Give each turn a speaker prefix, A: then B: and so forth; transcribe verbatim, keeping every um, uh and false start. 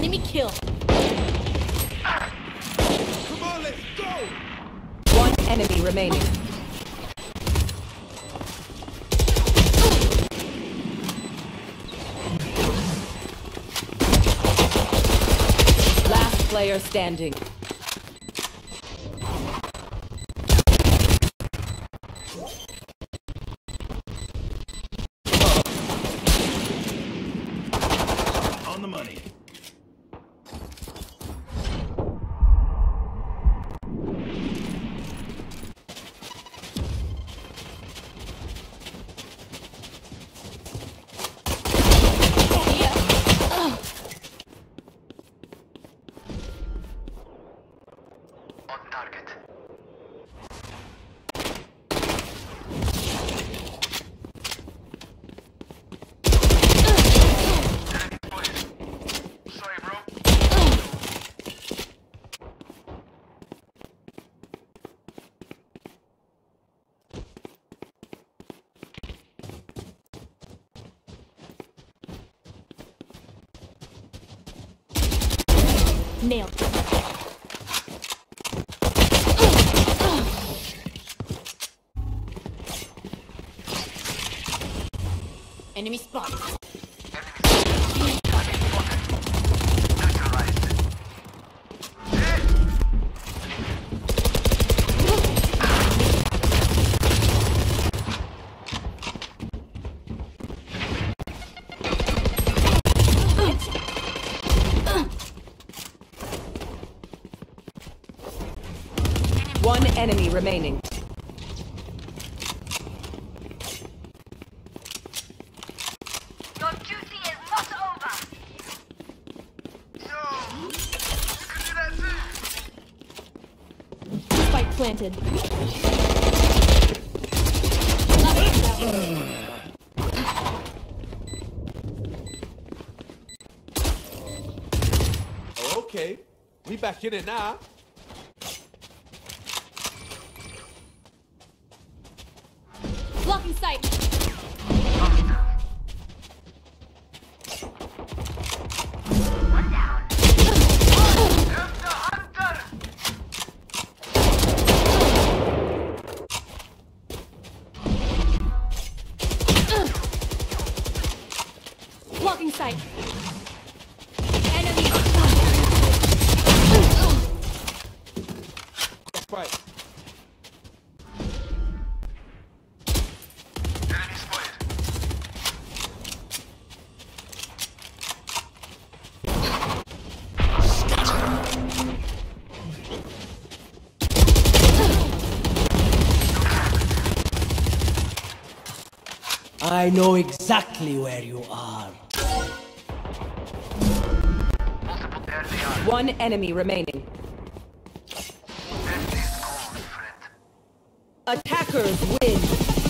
A: Enemy kill.
B: Come on, let's go!
C: One enemy remaining. Last player standing.
B: On the money.
A: Nailed. Enemy spotted.
C: One enemy remaining.
D: Your duty is not over.
B: Yo! You can do that too!
A: Spike planted.
B: Oh, okay. We back in it now.
A: Blocking sight.
D: One down.
A: Blocking sight. Enemy.
B: Right.
E: I know exactly where you are.
C: One enemy remaining. Attackers win.